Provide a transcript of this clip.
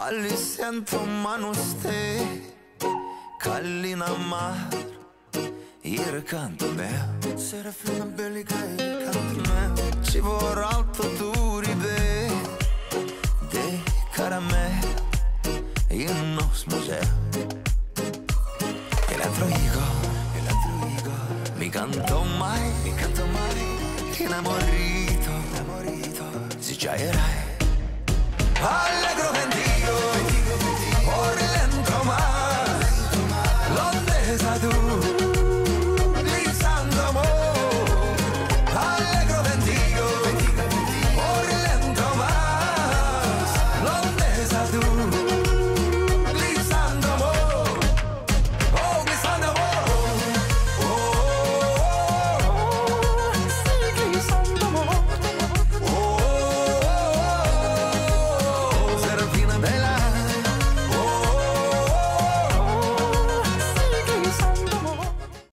Ali sento manu ste Kallina mar Il canto meu Serafina bellica il canto meu Ci vorrà alto duribe De caramel In nos museo E l'altro Igor Mi canto mai Innamorito Si già erai